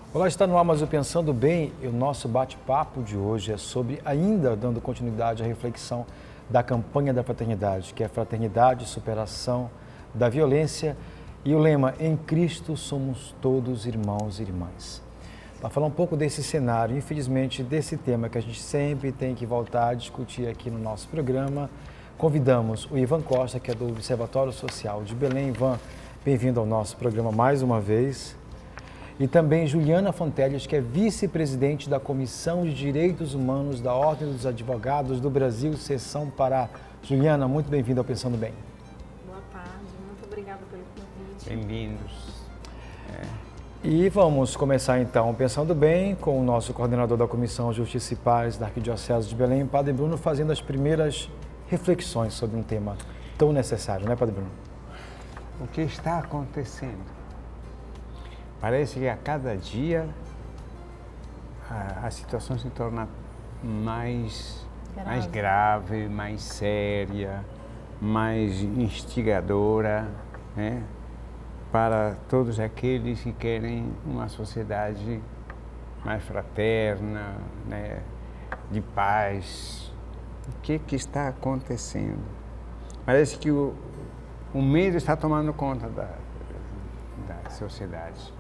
Olá, está no ar mais o Pensando Bem e o nosso bate-papo de hoje é sobre, ainda dando continuidade à reflexão da campanha da fraternidade, que é fraternidade, superação da violência e o lema, em Cristo somos todos irmãos e irmãs. Para falar um pouco desse cenário, infelizmente desse tema que a gente sempre tem que voltar a discutir aqui no nosso programa, convidamos o Ivan Costa, que é do Observatório Social de Belém. Ivan, bem-vindo ao nosso programa mais uma vez. E também Juliana Fonteles, que é vice-presidente da Comissão de Direitos Humanos da Ordem dos Advogados do Brasil, Seção Pará. Juliana, muito bem-vinda ao Pensando Bem. Boa tarde, muito obrigada pelo convite. Bem-vindos. E vamos começar então Pensando Bem com o nosso coordenador da Comissão Justiça e Paz da Arquidiocese de Belém, Padre Bruno, fazendo as primeiras reflexões sobre um tema tão necessário, né, Padre Bruno? O que está acontecendo? Parece que a cada dia a situação se torna mais grave, mais séria, mais instigadora, né? Para todos aqueles que querem uma sociedade mais fraterna, né? De paz. O que está acontecendo? Parece que o medo está tomando conta da sociedade.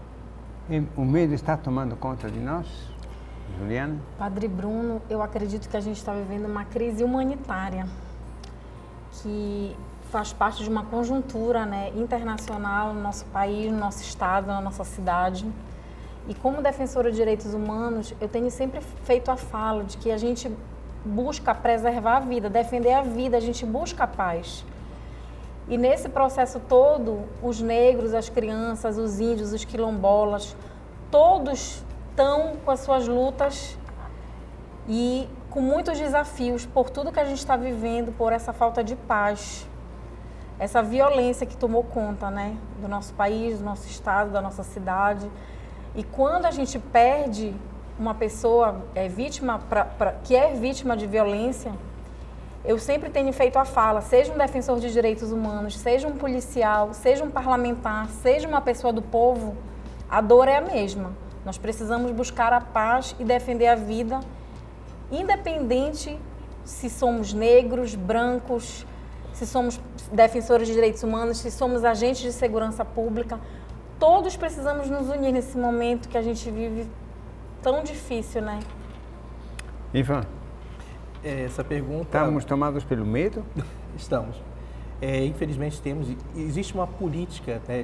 O medo está tomando conta de nós, Juliana? Padre Bruno, eu acredito que a gente está vivendo uma crise humanitária que faz parte de uma conjuntura, né, internacional no nosso país, no nosso estado, na nossa cidade. E como defensora de direitos humanos, eu tenho sempre feito a fala de que a gente busca preservar a vida, defender a vida, a gente busca a paz. E nesse processo todo, os negros, as crianças, os índios, os quilombolas, todos estão com as suas lutas e com muitos desafios por tudo que a gente está vivendo, por essa falta de paz, essa violência que tomou conta, né, do nosso país, do nosso estado, da nossa cidade. E quando a gente perde uma pessoa que é vítima de violência, eu sempre tenho feito a fala, seja um defensor de direitos humanos, seja um policial, seja um parlamentar, seja uma pessoa do povo, a dor é a mesma. Nós precisamos buscar a paz e defender a vida, independente se somos negros, brancos, se somos defensores de direitos humanos, se somos agentes de segurança pública. Todos precisamos nos unir nesse momento que a gente vive tão difícil, né? Ivan? Essa pergunta... Estamos tomados pelo medo? Estamos. Infelizmente existe uma política, né,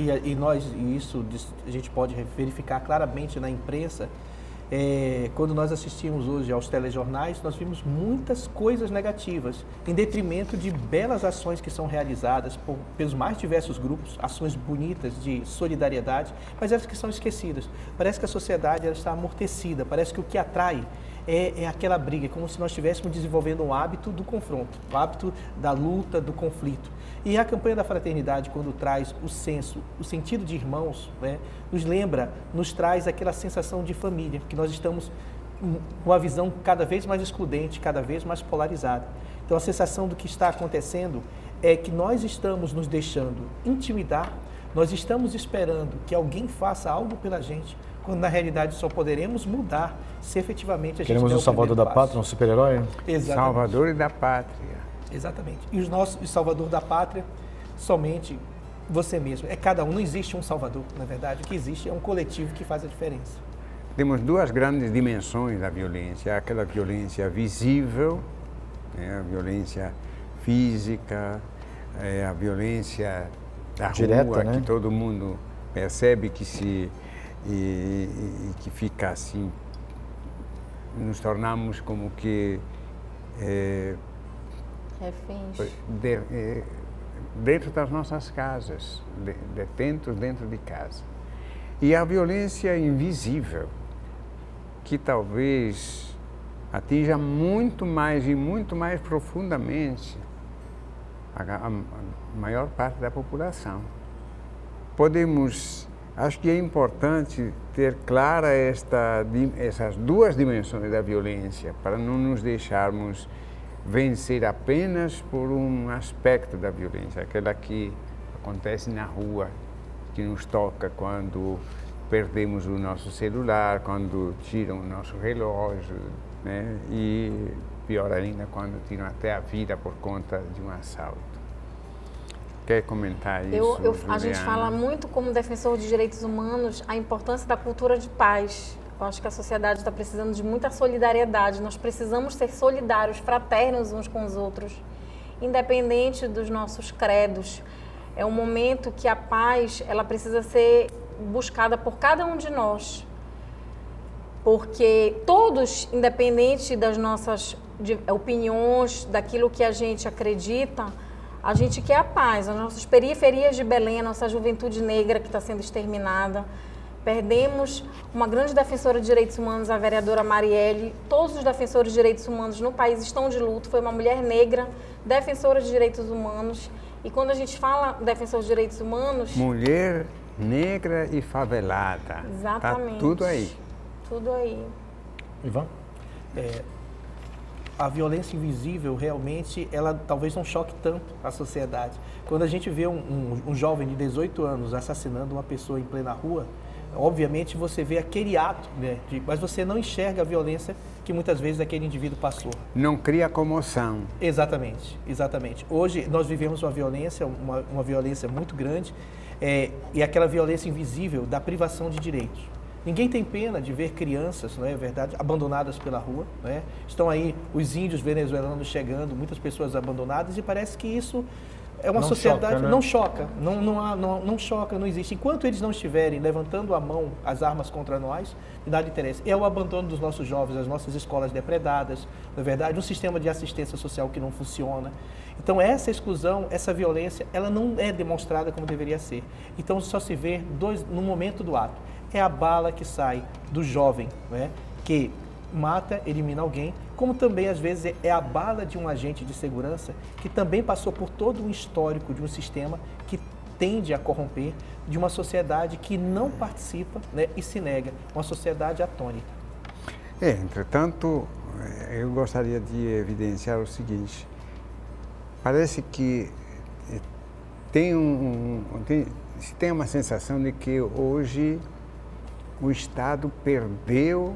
isso a gente pode verificar claramente na imprensa. Quando nós assistimos hoje aos telejornais, nós vimos muitas coisas negativas, em detrimento de belas ações que são realizadas pelos mais diversos grupos, ações bonitas de solidariedade, mas elas que são esquecidas. Parece que a sociedade ela está amortecida, parece que o que atrai é aquela briga, como se nós estivéssemos desenvolvendo um hábito do confronto, o hábito da luta, do conflito. E a campanha da fraternidade, quando traz o sentido de irmãos, né, nos traz aquela sensação de família, que nós estamos com uma visão cada vez mais excludente, cada vez mais polarizada. Então a sensação do que está acontecendo é que nós estamos nos deixando intimidar, nós estamos esperando que alguém faça algo pela gente, quando na realidade só poderemos mudar se efetivamente a gente Queremos o salvador da pátria, um super-herói? Exatamente. Salvador da pátria. Exatamente. E o salvador da pátria, somente você mesmo. É cada um, não existe um salvador, na verdade. O que existe é um coletivo que faz a diferença. Temos duas grandes dimensões da violência. Aquela violência visível, né, a violência física, a violência da direta, rua, né? Que todo mundo percebe que que fica assim, nos tornamos como que reféns dentro das nossas casas, detentos dentro de casa. E a violência invisível, que talvez atinja muito mais e muito mais profundamente a maior parte da população. Acho que é importante ter clara essas duas dimensões da violência, para não nos deixarmos vencer apenas por um aspecto da violência, aquela que acontece na rua, que nos toca quando perdemos o nosso celular, quando tiram o nosso relógio, né? E pior ainda, quando tiram até a vida por conta de um assalto. Quer comentar isso, a gente fala muito como defensor de direitos humanos a importância da cultura de paz. Eu acho que a sociedade está precisando de muita solidariedade. Nós precisamos ser solidários, fraternos uns com os outros, independente dos nossos credos. É um momento que a paz ela precisa ser buscada por cada um de nós. Porque todos, independente das nossas opiniões, daquilo que a gente acredita, a gente quer a paz. As nossas periferias de Belém, a nossa juventude negra que está sendo exterminada. Perdemos uma grande defensora de direitos humanos, a vereadora Marielle. Todos os defensores de direitos humanos no país estão de luto. Foi uma mulher negra, defensora de direitos humanos. E quando a gente fala defensor de direitos humanos... Mulher negra e favelada. Exatamente. Tá tudo aí. Tudo aí. Ivan? A violência invisível, realmente, ela talvez não choque tanto a sociedade. Quando a gente vê um jovem de 18 anos assassinando uma pessoa em plena rua, obviamente você vê aquele ato, né, mas você não enxerga a violência que muitas vezes aquele indivíduo passou. Não cria comoção. Exatamente, exatamente. Hoje nós vivemos uma violência muito grande, e aquela violência invisível da privação de direitos. Ninguém tem pena de ver crianças, não é verdade, abandonadas pela rua, né? Estão aí os índios venezuelanos chegando, muitas pessoas abandonadas, e parece que isso é uma sociedade... Choca, né? Não choca, não choca, não existe. Enquanto eles não estiverem levantando a mão, as armas contra nós, nada interessa. É o abandono dos nossos jovens, as nossas escolas depredadas, não é verdade, um sistema de assistência social que não funciona. Então essa exclusão, essa violência, ela não é demonstrada como deveria ser. Então só se vê no momento do ato. É a bala que sai do jovem, né, que mata, elimina alguém, como também às vezes é a bala de um agente de segurança que também passou por todo um histórico de um sistema que tende a corromper, de uma sociedade que não participa, né, e se nega, uma sociedade atônita. Entretanto, eu gostaria de evidenciar o seguinte: parece que se tem uma sensação de que hoje o Estado perdeu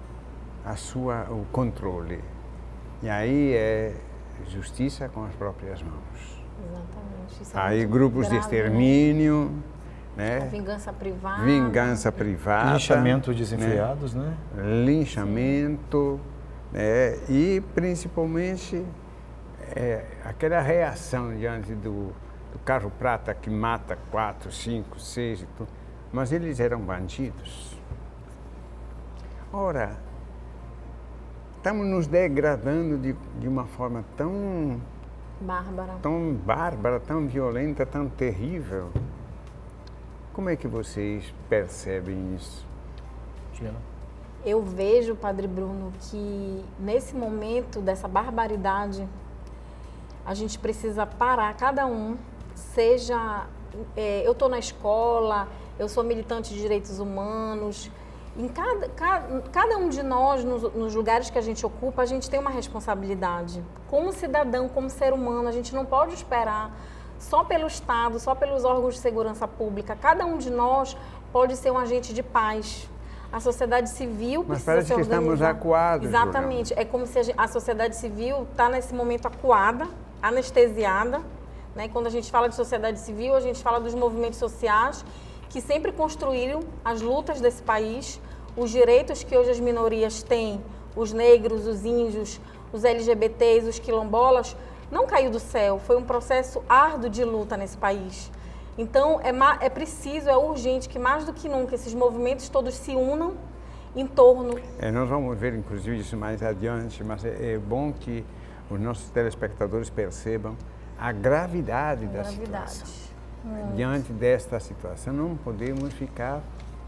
o controle. E aí é justiça com as próprias mãos. Exatamente. Isso Aí grupos de extermínio, né? A vingança privada. Vingança privada. Linchamento desenfreados, né? Linchamento, né? E principalmente aquela reação diante do carro prata que mata 4, 5, 6 e tudo. Mas eles eram bandidos. Ora, estamos nos degradando de uma forma tão bárbara, tão violenta, tão terrível. Como é que vocês percebem isso? Eu vejo, Padre Bruno, que nesse momento dessa barbaridade, a gente precisa parar, cada um, seja... eu estou na escola, eu sou militante de direitos humanos. Em cada um de nós, nos lugares que a gente ocupa, a gente tem uma responsabilidade. Como cidadão, como ser humano, a gente não pode esperar só pelo Estado, só pelos órgãos de segurança pública. Cada um de nós pode ser um agente de paz. A sociedade civil precisa parece se que organizar. estamos acuados. Exatamente. Julião. É como se a sociedade civil está nesse momento acuada, anestesiada. Né? Quando a gente fala de sociedade civil, a gente fala dos movimentos sociais que sempre construíram as lutas desse país, os direitos que hoje as minorias têm, os negros, os índios, os LGBTs, os quilombolas, não caiu do céu. Foi um processo árduo de luta nesse país. Então, é preciso, é urgente que mais do que nunca esses movimentos todos se unam em torno... nós vamos ver, inclusive, isso mais adiante, mas é bom que os nossos telespectadores percebam a gravidade da situação. Diante desta situação, não podemos ficar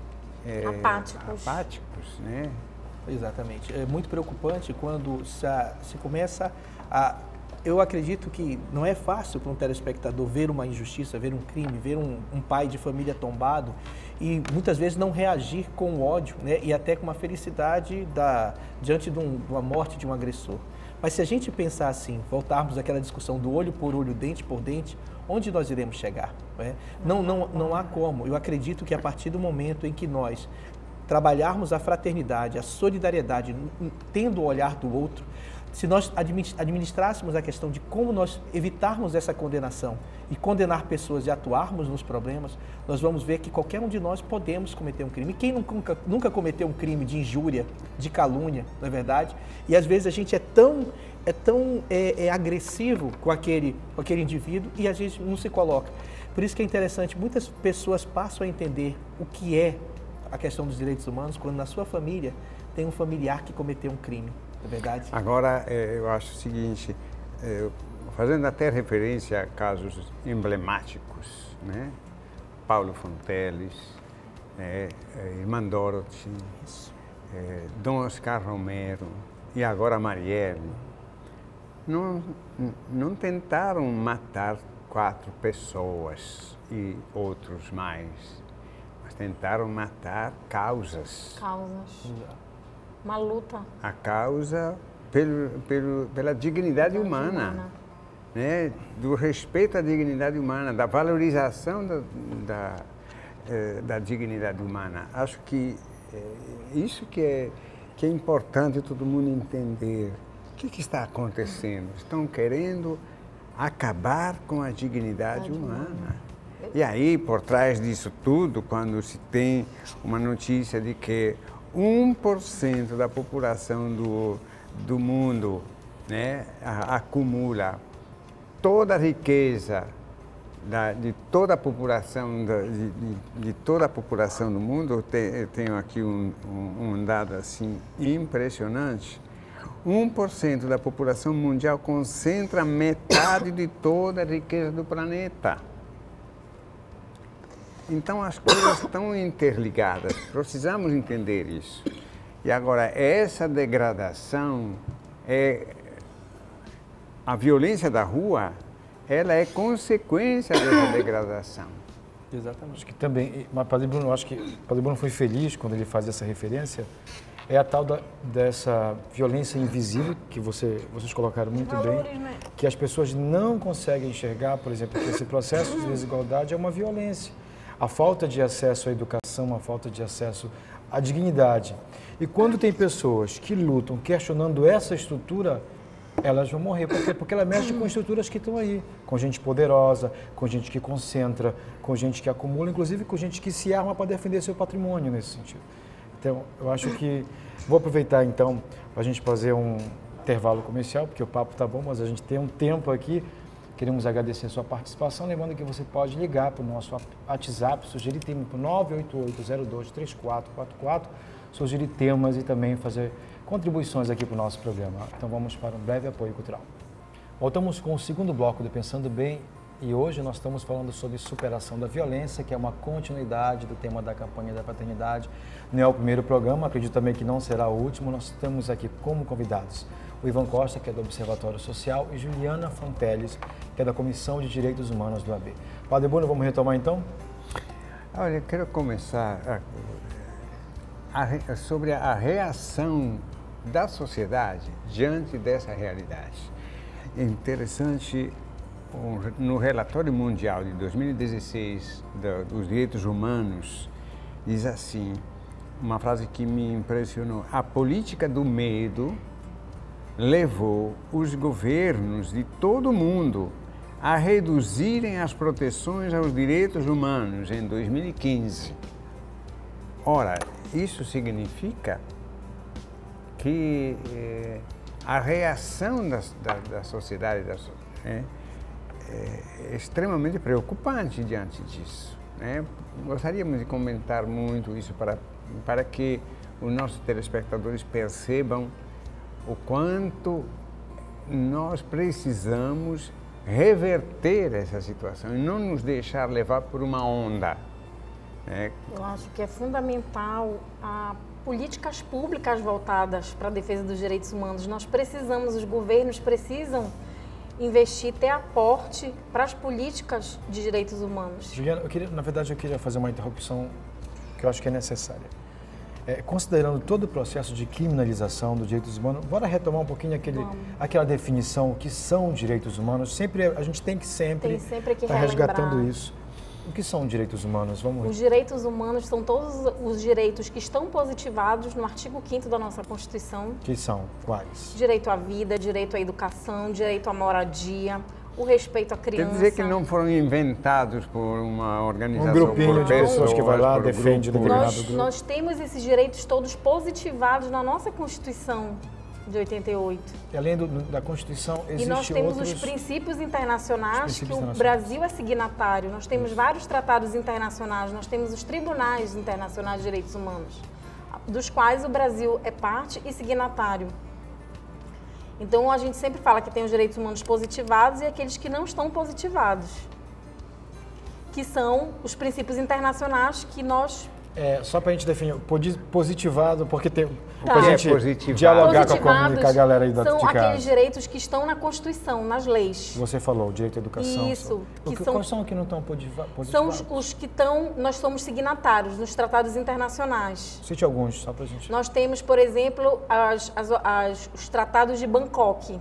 apáticos, né? Exatamente. É muito preocupante quando se começa a... Eu acredito que não é fácil para um telespectador ver uma injustiça, ver um crime, ver um pai de família tombado e muitas vezes não reagir com ódio, né? E até com uma felicidade diante de uma morte de um agressor. Mas se a gente pensar assim, voltarmos àquela discussão do olho por olho, dente por dente, onde nós iremos chegar? Né? Não há como. Eu acredito que a partir do momento em que nós trabalharmos a fraternidade, a solidariedade, tendo o olhar do outro, se nós administrássemos a questão de como nós evitarmos essa condenação e condenar pessoas e atuarmos nos problemas, nós vamos ver que qualquer um de nós podemos cometer um crime. Quem nunca cometeu um crime de injúria, de calúnia, não é verdade? E às vezes a gente é tão agressivo com aquele indivíduo e a gente não se coloca. Por isso que é interessante, muitas pessoas passam a entender o que é a questão dos direitos humanos quando na sua família tem um familiar que cometeu um crime. É verdade? Agora, eu acho o seguinte, fazendo até referência a casos emblemáticos, né? Paulo Fonteles, Irmã Dorothy, Dom Oscar Romero e agora Marielle, não tentaram matar 4 pessoas e outros mais, mas tentaram matar causas. Uma luta. A causa pela dignidade humana, né? Do respeito à dignidade humana, da valorização da dignidade humana. Acho que isso que é importante todo mundo entender. O que está acontecendo? Estão querendo acabar com a dignidade humana. E aí, por trás disso tudo, quando se tem uma notícia de que 1% da população do mundo, né, acumula toda a riqueza de toda a população de toda a população do mundo. Eu tenho aqui um dado assim impressionante. 1% da população mundial concentra metade de toda a riqueza do planeta. Então, as coisas estão interligadas, precisamos entender isso. E agora, essa degradação, a violência da rua, ela é consequência dessa degradação. Exatamente. Acho que também, mas Padre Bruno, acho que o Padre Bruno foi feliz quando ele faz essa referência, é a tal dessa violência invisível, que vocês colocaram muito bem, Né? que as pessoas não conseguem enxergar, por exemplo, que esse processo de desigualdade é uma violência. A falta de acesso à educação, a falta de acesso à dignidade. E quando tem pessoas que lutam questionando essa estrutura, elas vão morrer. Por quê? Porque ela mexe com estruturas que estão aí, com gente poderosa, com gente que concentra, com gente que acumula, inclusive com gente que se arma para defender seu patrimônio nesse sentido. Então, eu acho que... Vou aproveitar, então, para a gente fazer um intervalo comercial, porque o papo está bom, mas a gente tem um tempo aqui. Queremos agradecer a sua participação, lembrando que você pode ligar para o nosso WhatsApp, sugerir temas para o 988-02-3444, sugerir temas e também fazer contribuições aqui para o nosso programa. Então vamos para um breve apoio cultural. Voltamos com o segundo bloco do Pensando Bem e hoje nós estamos falando sobre superação da violência, que é uma continuidade do tema da campanha da fraternidade. Não é o primeiro programa, acredito também que não será o último. Nós estamos aqui como convidados o Ivan Costa, que é do Observatório Social, e Juliana Fonteles, que é da Comissão de Direitos Humanos do AB. Padre Bruno, vamos retomar então? Olha, eu quero começar sobre a reação da sociedade diante dessa realidade. É interessante, no relatório mundial de 2016 dos direitos humanos, diz assim, uma frase que me impressionou: a política do medo levou os governos de todo o mundo a reduzirem as proteções aos direitos humanos em 2015. Ora, isso significa que a reação da sociedade é extremamente preocupante diante disso, né? Gostaríamos de comentar muito isso para que os nossos telespectadores percebam o quanto nós precisamos reverter essa situação e não nos deixar levar por uma onda. Né? Eu acho que é fundamental políticas públicas voltadas para a defesa dos direitos humanos. Nós precisamos, os governos precisam investir, ter aporte para as políticas de direitos humanos. Juliana, na verdade eu queria fazer uma interrupção que eu acho que é necessária. considerando todo o processo de criminalização dos direitos humanos, bora retomar um pouquinho aquela definição, o que são direitos humanos. A gente tem que sempre estar resgatando isso. O que são direitos humanos? Os direitos humanos são todos os direitos que estão positivados no artigo 5º da nossa Constituição. Que são quais? Direito à vida, direito à educação, direito à moradia, o respeito à criança. Quer dizer que não foram inventados por uma organização, grupinho de pessoas que vai lá, defende determinado grupo. Nós temos esses direitos todos positivados na nossa Constituição de 88. E além da Constituição, existem E nós temos os princípios internacionais que o Brasil é signatário. Nós temos vários tratados internacionais, nós temos os tribunais internacionais de direitos humanos, dos quais o Brasil é parte e signatário. Então, a gente sempre fala que tem os direitos humanos positivados e aqueles que não estão positivados, que são os princípios internacionais que nós... Só para a gente definir, positivado, porque tem... Tá. Para a gente dialogar com a galera aí da são aqueles direitos que estão na Constituição, nas leis. Você falou, direito à educação. Isso. Quais são os que não estão positivados? São os que nós somos signatários nos tratados internacionais. Cite alguns, só para a gente... Nós temos, por exemplo, os tratados de Bangkok,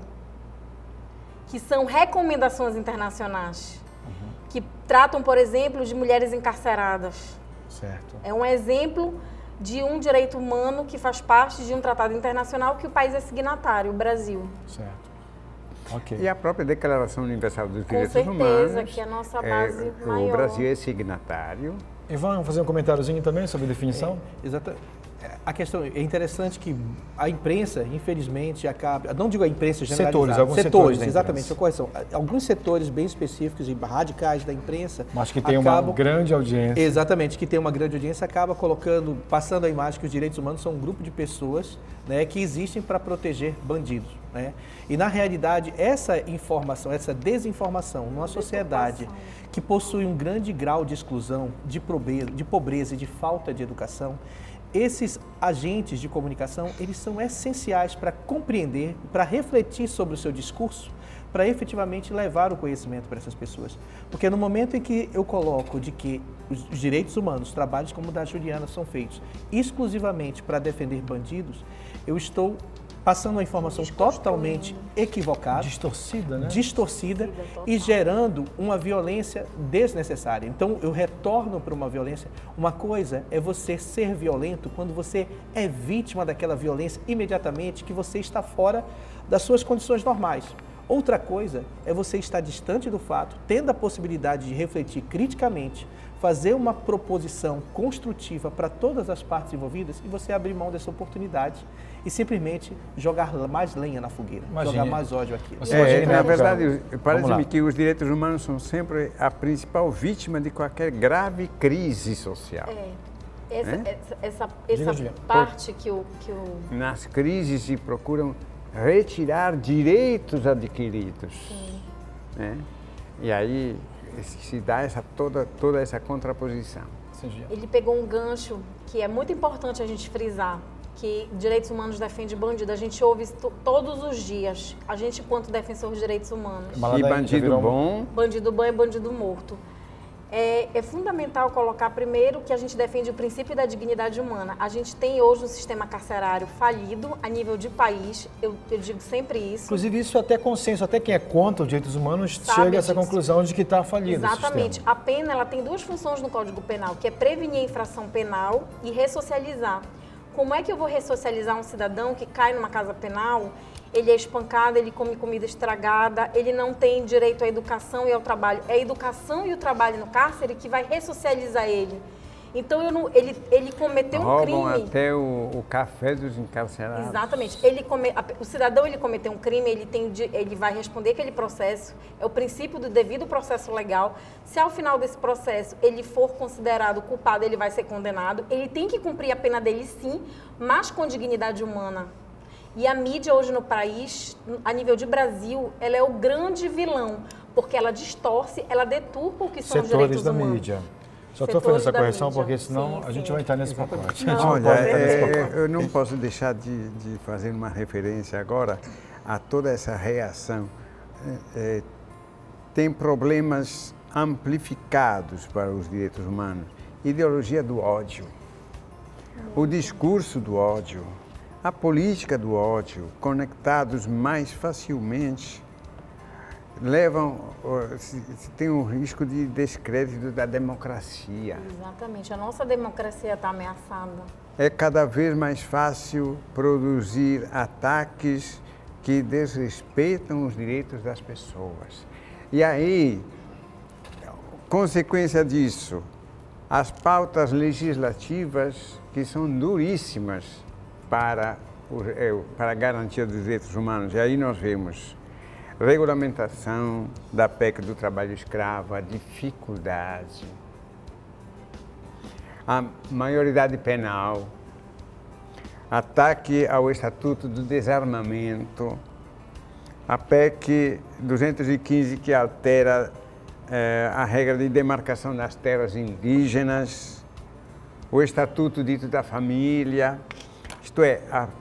que são recomendações internacionais, que tratam, por exemplo, de mulheres encarceradas. Certo. É um exemplo de um direito humano que faz parte de um tratado internacional que o país é signatário, o Brasil. Certo. Okay. E a própria Declaração Universal dos Direitos Humanos. Com certeza, que é a nossa base maior. O Brasil é signatário. Ivan, vamos fazer um comentáriozinho também sobre a definição? Exatamente. A questão é interessante que a imprensa, infelizmente, acaba... Não digo a imprensa generalizada. Alguns setores exatamente, a correção. Alguns setores bem específicos e radicais da imprensa... Mas que tem uma grande audiência. Exatamente, que tem uma grande audiência, acaba passando a imagem que os direitos humanos são um grupo de pessoas, né, que existem para proteger bandidos. Né? E, na realidade, essa informação, essa desinformação numa sociedade que possui um grande grau de exclusão, de pobreza e de falta de educação, esses agentes de comunicação, eles são essenciais para compreender, para refletir sobre o seu discurso, para efetivamente levar o conhecimento para essas pessoas. Porque no momento em que eu coloco de que os direitos humanos, trabalhos como o da Juliana, são feitos exclusivamente para defender bandidos, eu estou passando uma informação totalmente equivocada, distorcida, né? Distorcida e gerando uma violência desnecessária. Então, eu retorno para uma violência. Uma coisa é você ser violento quando você é vítima daquela violência imediatamente, que você está fora das suas condições normais. Outra coisa é você estar distante do fato, tendo a possibilidade de refletir criticamente, fazer uma proposição construtiva para todas as partes envolvidas e você abrir mão dessa oportunidade e simplesmente jogar mais lenha na fogueira, jogar mais ódio aqui. Na verdade, parece-me que os direitos humanos são sempre a principal vítima de qualquer grave crise social. Essa parte que o... Nas crises se procuram retirar direitos adquiridos. Né? E aí se dá toda essa contraposição. Ele pegou um gancho que é muito importante a gente frisar, que direitos humanos defende bandido. A gente ouve isso todos os dias. A gente, enquanto defensor de direitos humanos. E bandido bom? Bandido bom é bandido morto. É fundamental colocar primeiro que a gente defende o princípio da dignidade humana. A gente tem hoje um sistema carcerário falido a nível de país, eu digo sempre isso. Inclusive isso é até consenso, até quem é contra os direitos humanos chega a essa conclusão de que está falido. Exatamente. A pena ela tem duas funções no Código Penal, que é prevenir a infração penal e ressocializar. Como é que eu vou ressocializar um cidadão que cai numa casa penal, ele é espancado, ele come comida estragada, ele não tem direito à educação e ao trabalho. É a educação e o trabalho no cárcere que vai ressocializar ele. Então, ele cometeu um crime. Roubam até o café dos encarcerados. Exatamente. O cidadão, ele cometeu um crime, ele vai responder aquele processo. É o princípio do devido processo legal. Se ao final desse processo ele for considerado culpado, ele vai ser condenado. Ele tem que cumprir a pena dele, sim, mas com dignidade humana. E a mídia hoje no país, a nível de Brasil, ela é o grande vilão, porque ela distorce, ela deturpa o que são os direitos humanos. Da mídia. Só estou fazendo essa correção porque senão a gente vai entrar nesse pacote. Olha, eu não posso deixar de fazer uma referência agora a toda essa reação. Tem problemas amplificados para os direitos humanos. Ideologia do ódio. o discurso do ódio, a política do ódio, conectados mais facilmente, tem um risco de descrédito da democracia. Exatamente, a nossa democracia está ameaçada. É cada vez mais fácil produzir ataques que desrespeitam os direitos das pessoas. E aí, consequência disso, as pautas legislativas que são duríssimas para a garantia dos direitos humanos. E aí nós vemos regulamentação da PEC do trabalho escravo, a dificuldade, a maioridade penal, ataque ao Estatuto do Desarmamento, a PEC 215 que altera a regra de demarcação das terras indígenas, o Estatuto dito da Família, isto é,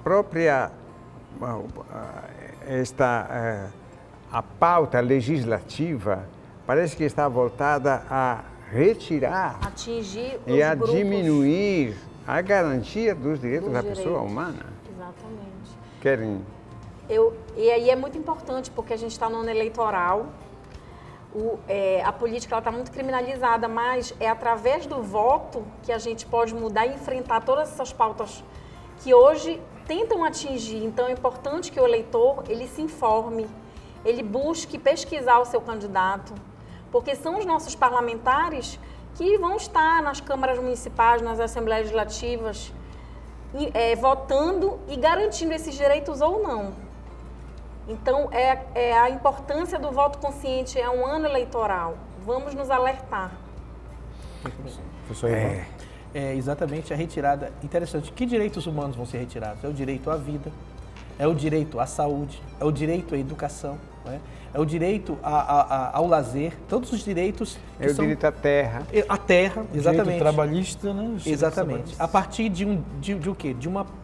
a pauta legislativa parece que está voltada a retirar atingir e a grupos, diminuir a garantia dos direitos da pessoa humana. Exatamente. E aí é muito importante, porque a gente está no ano eleitoral, a política está muito criminalizada, mas é através do voto que a gente pode mudar e enfrentar todas essas pautas que hoje tentam atingir. Então é importante que o eleitor ele se informe, ele busque pesquisar o seu candidato, porque são os nossos parlamentares que vão estar nas câmaras municipais, nas assembleias legislativas, votando e garantindo esses direitos ou não. Então, a importância do voto consciente é um ano eleitoral. Vamos nos alertar. Professor Ivan. Exatamente a retirada. Interessante. Que direitos humanos vão ser retirados? É o direito à vida, é o direito à saúde, é o direito à educação, né? É o direito ao lazer, todos os direitos. É o direito à terra. A terra, exatamente. Direito trabalhista, né? Exatamente. A partir de o quê? De uma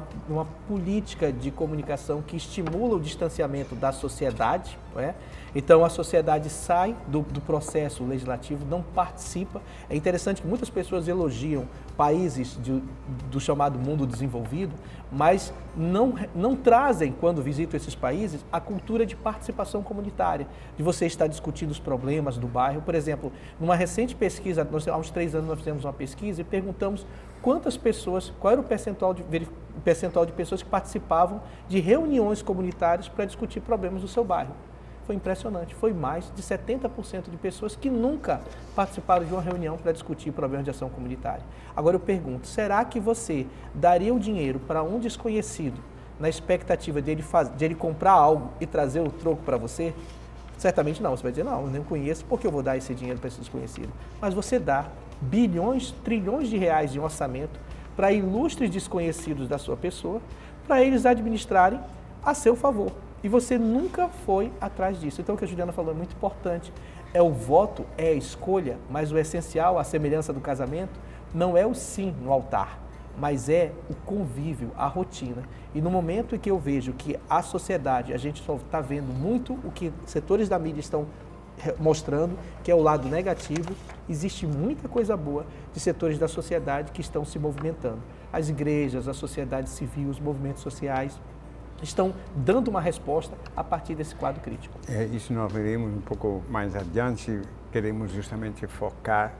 política de comunicação que estimula o distanciamento da sociedade, não é? Então a sociedade sai do processo legislativo, não participa. É interessante que muitas pessoas elogiam países do chamado mundo desenvolvido, mas não trazem, quando visitam esses países, a cultura de participação comunitária, de você estar discutindo os problemas do bairro. Por exemplo, numa recente pesquisa, há uns 3 anos nós fizemos uma pesquisa e perguntamos quantas pessoas, qual era o percentual de pessoas que participavam de reuniões comunitárias para discutir problemas do seu bairro. Foi impressionante, foi mais de 70% de pessoas que nunca participaram de uma reunião para discutir problemas de ação comunitária. Agora eu pergunto, será que você daria o dinheiro para um desconhecido na expectativa de ele comprar algo e trazer o troco para você? Certamente não, você vai dizer, não, eu nem conheço, por que eu vou dar esse dinheiro para esse desconhecido? Mas você dá bilhões, trilhões de reais de orçamento para ilustres desconhecidos da sua pessoa, para eles administrarem a seu favor. E você nunca foi atrás disso. Então, o que a Juliana falou é muito importante. É o voto, é a escolha, mas o essencial, a semelhança do casamento, não é o sim no altar, mas é o convívio, a rotina. E no momento em que eu vejo que a sociedade, a gente só está vendo muito o que setores da mídia estão mostrando, que é o lado negativo, existe muita coisa boa de setores da sociedade que estão se movimentando. As igrejas, a sociedade civil, os movimentos sociais, estão dando uma resposta a partir desse quadro crítico. Isso nós veremos um pouco mais adiante. Queremos justamente focar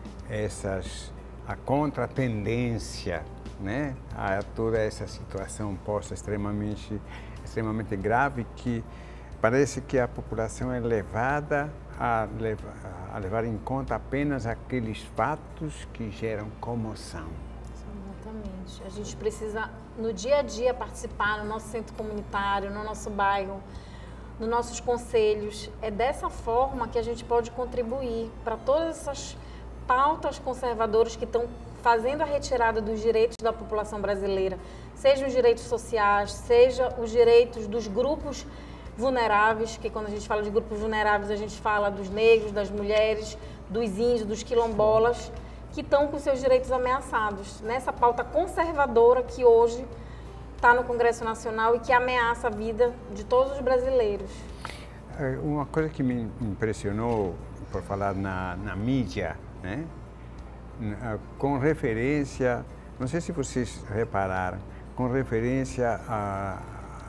a contratendência, né, a toda essa situação posta extremamente grave, que parece que a população é levada a levar em conta apenas aqueles fatos que geram comoção. Exatamente. A gente precisa, no dia a dia, participar no nosso centro comunitário, no nosso bairro, nos nossos conselhos. É dessa forma que a gente pode contribuir para todas essas pautas conservadoras que estão fazendo a retirada dos direitos da população brasileira, seja os direitos sociais, seja os direitos dos grupos vulneráveis, que quando a gente fala de grupos vulneráveis, a gente fala dos negros, das mulheres, dos índios, dos quilombolas, que estão com seus direitos ameaçados, nessa pauta conservadora que hoje está no Congresso Nacional e que ameaça a vida de todos os brasileiros. Uma coisa que me impressionou, por falar na mídia, né, com referência não sei se vocês repararam, com referência a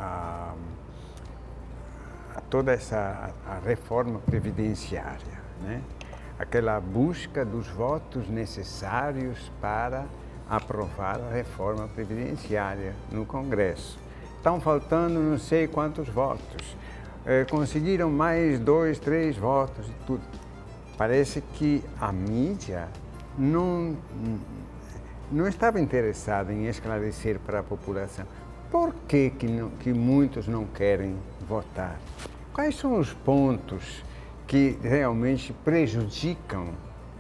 toda essa reforma previdenciária, né? Aquela busca dos votos necessários para aprovar a reforma previdenciária no Congresso. Estão faltando não sei quantos votos, conseguiram mais 2, 3 votos e tudo. Parece que a mídia não estava interessada em esclarecer para a população por que muitos não querem votar. Quais são os pontos que realmente prejudicam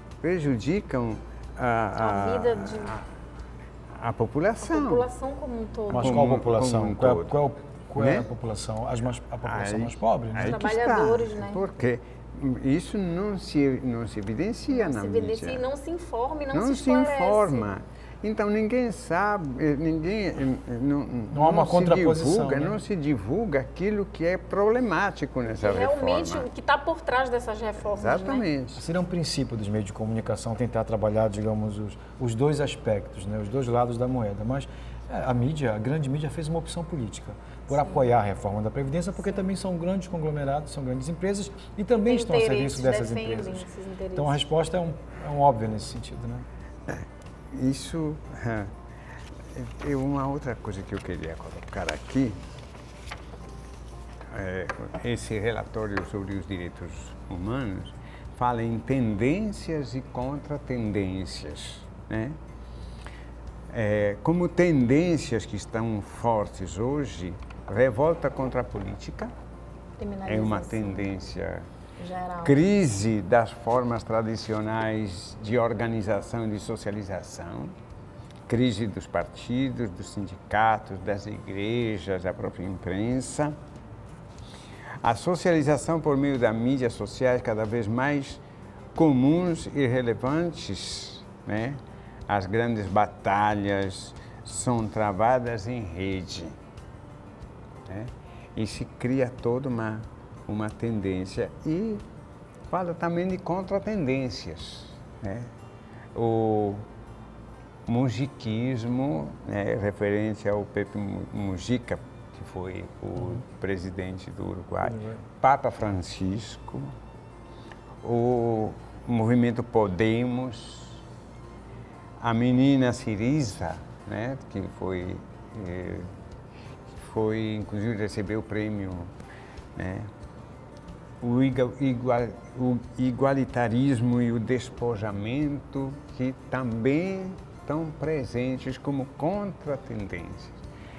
A vida a população. A população como um todo. Mas qual a população? Qual é Né? a população? A população mais pobre, né? Aí que Trabalhadores, está, né? porque isso não se evidencia na Se mídia. evidencia e não se informa e não se se esclarece. informa. Então ninguém sabe, Não há uma contraposição, né? Não se divulga aquilo que é problemático nessa Realmente reforma. o que está por trás dessas reformas, né? Exatamente. Seria um princípio dos meios de comunicação tentar trabalhar, digamos, os dois aspectos, né? Os dois lados da moeda. Mas a grande mídia fez uma opção política por apoiar a reforma da Previdência, porque também são grandes conglomerados, são grandes empresas e também estão a serviço dessas empresas. Então a resposta é óbvia nesse sentido, né? Isso é uma outra coisa que eu queria colocar aqui. Esse relatório sobre os direitos humanos fala em tendências e contratendências, né? Como tendências que estão fortes hoje, revolta contra a política é uma tendência. Geral. Crise das formas tradicionais de organização e de socialização, crise dos partidos, dos sindicatos, das igrejas, da própria imprensa. A socialização por meio das mídias sociais cada vez mais comuns e relevantes, né? As grandes batalhas são travadas em rede, né? E se cria toda uma tendência e fala também de contratendências, né? O mujiquismo, né, referente ao Pepe Mujica, que foi o presidente do Uruguai, Papa Francisco, o movimento Podemos, a menina Syriza, né, que foi inclusive recebeu o prêmio, né? O igualitarismo e o despojamento, que também estão presentes como contratendências.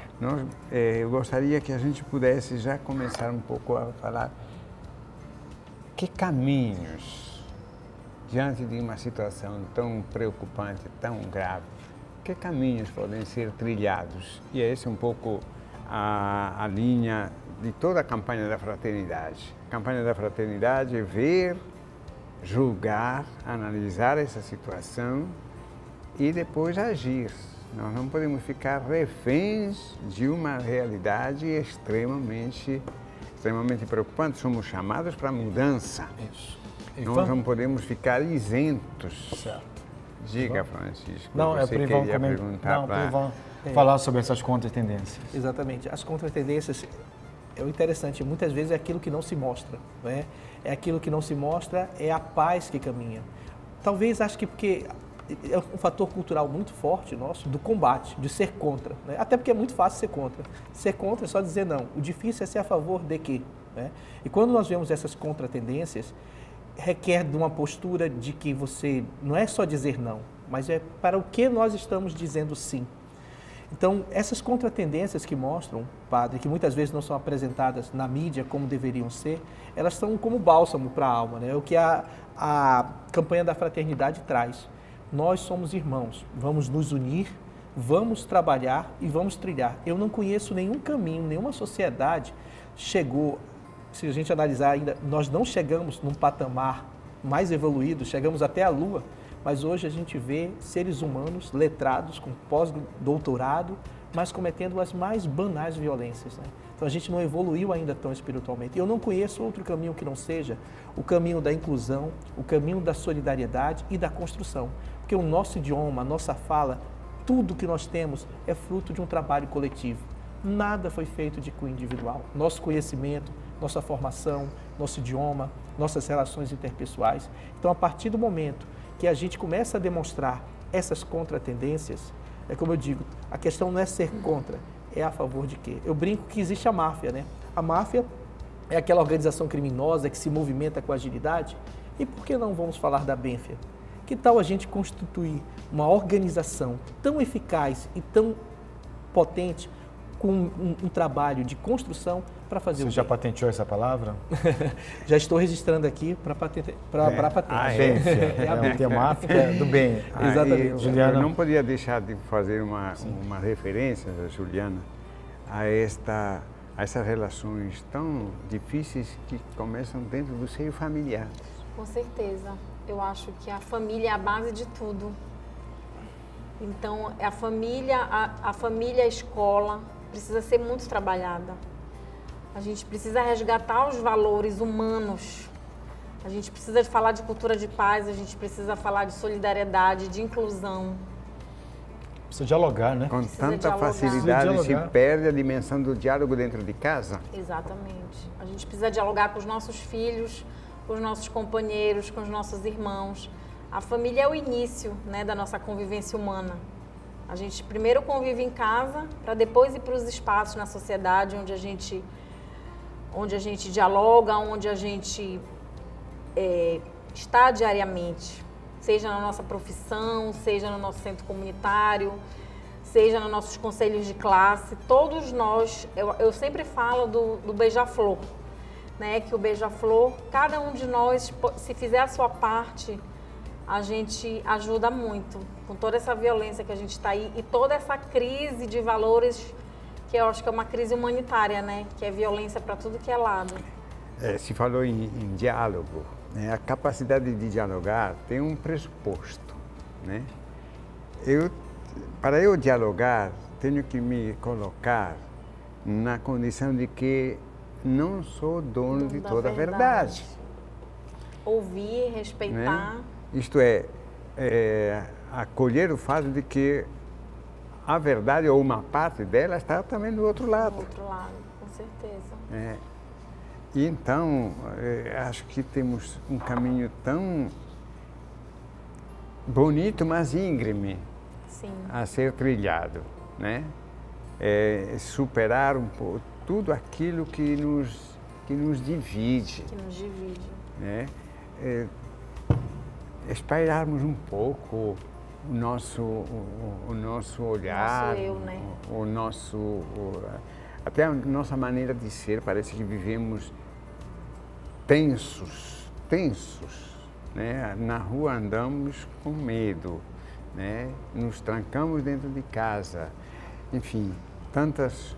Eu gostaria que a gente pudesse já começar um pouco a falar que caminhos, diante de uma situação tão preocupante, tão grave, que caminhos podem ser trilhados? E esse é um pouco a linha de toda a campanha da fraternidade. A campanha da fraternidade é ver, julgar, analisar essa situação e depois agir. Nós não podemos ficar reféns de uma realidade extremamente preocupante. Somos chamados para a mudança. Isso. Nós não podemos ficar isentos. Certo. Diga, Francisco. Não, você queria perguntar para falar sobre essas contratendências. Exatamente. As contratendências, é o interessante, muitas vezes é aquilo que não se mostra, né? É aquilo que não se mostra, é a paz que caminha. Talvez, acho que porque é um fator cultural muito forte nosso, do combate, de ser contra, né? Até porque é muito fácil ser contra. Ser contra é só dizer não. O difícil é ser a favor de quê, né? E quando nós vemos essas contratendências, requer de uma postura de que você não é só dizer não, mas é para o que nós estamos dizendo sim. Então, essas contratendências que mostram, padre, que muitas vezes não são apresentadas na mídia como deveriam ser, elas são como bálsamo para a alma, né? O que a campanha da fraternidade traz. Nós somos irmãos, vamos nos unir, vamos trabalhar e vamos trilhar. Eu não conheço nenhum caminho, nenhuma sociedade chegou, se a gente analisar ainda, nós não chegamos num patamar mais evoluído, chegamos até a Lua, mas hoje a gente vê seres humanos letrados, com pós-doutorado, mas cometendo as mais banais violências, né? Então a gente não evoluiu ainda tão espiritualmente. Eu não conheço outro caminho que não seja o caminho da inclusão, o caminho da solidariedade e da construção. Porque o nosso idioma, a nossa fala, tudo que nós temos é fruto de um trabalho coletivo. Nada foi feito de cunho individual. Nosso conhecimento, nossa formação, nosso idioma, nossas relações interpessoais. Então, a partir do momento que a gente começa a demonstrar essas contratendências, é como eu digo, a questão não é ser contra, é a favor de quê? Eu brinco que existe a máfia, né? A máfia é aquela organização criminosa que se movimenta com agilidade. E por que não vamos falar da Benfia? Que tal a gente constituir uma organização tão eficaz e tão potente com um trabalho de construção para fazer o bem? Você já patenteou essa palavra? Já estou registrando aqui para patente. Benfia, é um temática do bem. Exatamente. Juliana, eu não podia deixar de fazer uma referência, Juliana, a essas relações tão difíceis que começam dentro do seio familiar. Com certeza. Eu acho que a família é a base de tudo. Então, a família, a escola precisa ser muito trabalhada. A gente precisa resgatar os valores humanos. A gente precisa falar de cultura de paz, a gente precisa falar de solidariedade, de inclusão. Precisa dialogar, né? Com Precisa tanta dialogar. facilidade se perde a dimensão do diálogo dentro de casa. Exatamente. A gente precisa dialogar com os nossos filhos, com os nossos companheiros, com os nossos irmãos. A família é o início, né, da nossa convivência humana. A gente primeiro convive em casa, para depois ir para os espaços na sociedade onde a gente dialoga, onde a gente está diariamente. Seja na nossa profissão, seja no nosso centro comunitário, seja nos nossos conselhos de classe. Todos nós, eu sempre falo do beija-flor, né? Que o beija-flor, cada um de nós, se fizer a sua parte, a gente ajuda muito com toda essa violência que a gente está aí e toda essa crise de valores, que eu acho que é uma crise humanitária, né? Que é violência para tudo que é lado. Se falou em diálogo, né? A capacidade de dialogar tem um pressuposto, né? Para eu dialogar, tenho que me colocar na condição de que não sou dono de toda a verdade. Ouvir, respeitar. Né? Isto é, acolher o fato de que a verdade ou uma parte dela está também do outro lado. Do outro lado, com certeza. E então, acho que temos um caminho tão bonito, mas íngreme, Sim. a ser trilhado, né? Superar um pouco tudo aquilo que nos divide. Que nos divide. Né? Espalharmos um pouco o nosso olhar, o nosso eu, né? Até a nossa maneira de ser. Parece que vivemos tensos, né? Na rua andamos com medo, né? Nos trancamos dentro de casa, enfim, tantas.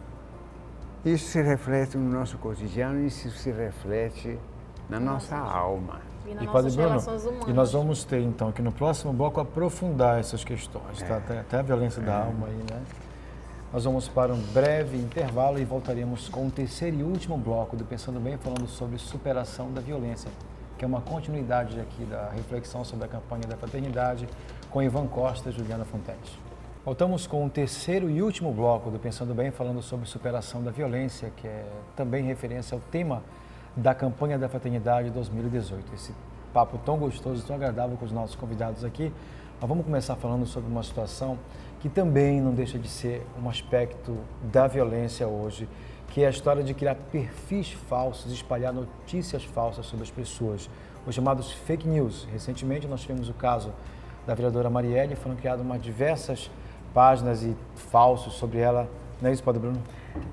Isso se reflete no nosso cotidiano, isso se reflete na nossa alma. E Padre Bruno, e nós vamos ter então aqui no próximo bloco aprofundar essas questões, tá? Até a violência da alma aí, né? Nós vamos para um breve intervalo e voltaremos com o terceiro e último bloco do Pensando Bem, falando sobre superação da violência, que é uma continuidade aqui da reflexão sobre a campanha da fraternidade com Ivan Costa e Juliana Fonteles. Voltamos com o terceiro e último bloco do Pensando Bem, falando sobre superação da violência, que é também referência ao tema da campanha da Fraternidade 2018. Esse papo tão gostoso, tão agradável com os nossos convidados aqui. Nós vamos começar falando sobre uma situação que também não deixa de ser um aspecto da violência hoje, que é a história de criar perfis falsos, espalhar notícias falsas sobre as pessoas, os chamados fake news. Recentemente nós tivemos o caso da vereadora Marielle, foram criadas diversas páginas e falsos sobre ela. Não é isso, Padre Bruno?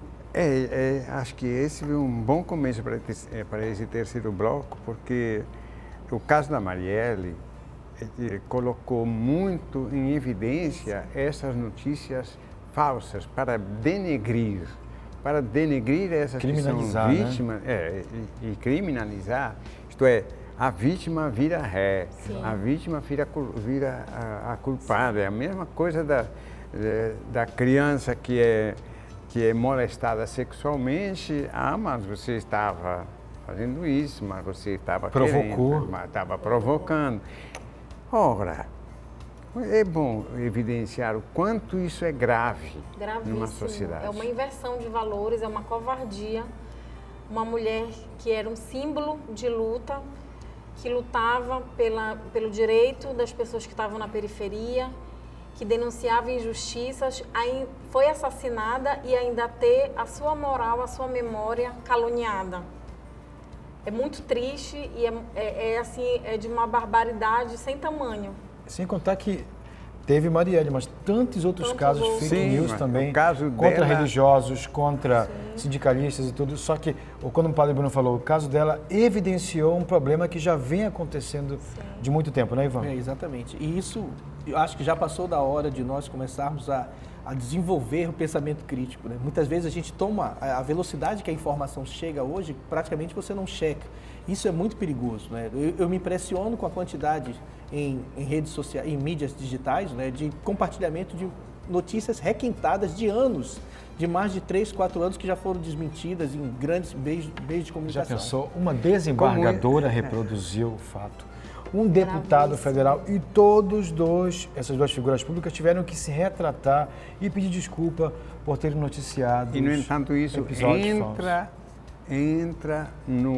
Acho que esse foi um bom começo para esse terceiro bloco, porque o caso da Marielle colocou muito em evidência essas notícias falsas para denegrir essas que são vítimas, né? E criminalizar, isto é, a vítima vira ré, Sim. A vítima vira a culpada. É a mesma coisa da criança que é molestada sexualmente. Mas você estava fazendo isso, mas você estava provocando. Ora, É bom evidenciar o quanto isso é grave Gravíssimo. numa sociedade. É uma inversão de valores, é uma covardia. Uma mulher que era um símbolo de luta, que lutava pelo direito das pessoas que estavam na periferia, que denunciava injustiças, foi assassinada e ainda ter a sua moral, a sua memória caluniada. É muito triste e é de uma barbaridade sem tamanho. Sem contar que teve Marielle, mas tantos outros casos de fake news também, contra religiosos, contra sindicalistas e tudo. Só que, quando o padre Bruno falou, o caso dela evidenciou um problema que já vem acontecendo de muito tempo, né, Ivan? Exatamente. E isso, eu acho que já passou da hora de nós começarmos a desenvolver o pensamento crítico, né? Muitas vezes a gente toma a velocidade que a informação chega hoje, praticamente você não checa. Isso é muito perigoso, né? Eu me impressiono com a quantidade em redes sociais, em mídias digitais, né, de compartilhamento de notícias requintadas de anos, de mais de 3, 4 anos que já foram desmentidas em grandes meios de comunicação. Já pensou? Uma desembargadora reproduziu o fato. Um deputado federal e essas duas figuras públicas tiveram que se retratar e pedir desculpa por terem noticiado. E, no entanto, isso entra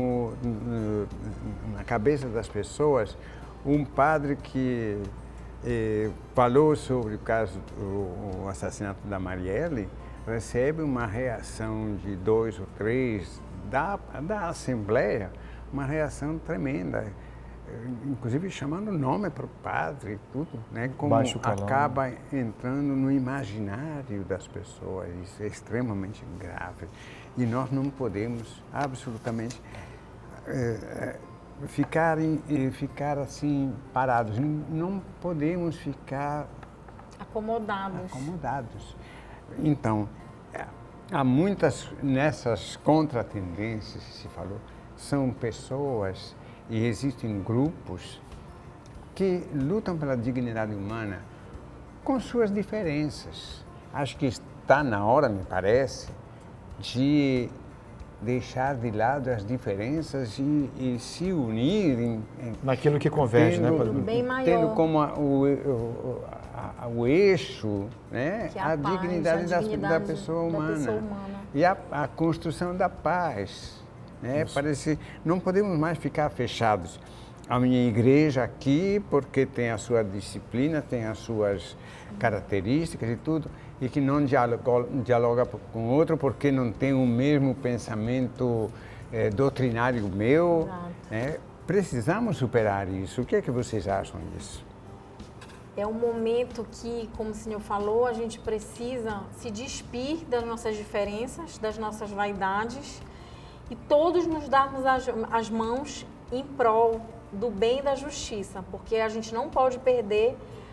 na cabeça das pessoas. Um padre que falou sobre o caso do assassinato da Marielle recebe uma reação de 2 ou 3 da Assembleia, uma reação tremenda. Inclusive chamando nome para o padre e tudo, né? Como acaba entrando no imaginário das pessoas. Isso é extremamente grave. E nós não podemos absolutamente ficar assim parados. Não podemos ficar acomodados. Então, há muitas nessas contratendências que se falou, são pessoas e existem grupos que lutam pela dignidade humana com suas diferenças. Acho que está na hora, me parece, de deixar de lado as diferenças e se unir naquilo que converge, né, Padre? Bem maior. Tendo como o eixo, né, a dignidade da pessoa humana. E a construção da paz. Né? Parece, não podemos mais ficar fechados. A minha igreja aqui, porque tem a sua disciplina, tem as suas características e tudo, e que não dialoga com outro porque não tem o mesmo pensamento doutrinário meu. Né? Precisamos superar isso. O que é que vocês acham disso? É um momento que, como o senhor falou, a gente precisa se despir das nossas diferenças, das nossas vaidades, e todos nos darmos as mãos em prol do bem e da justiça, porque a gente não pode perder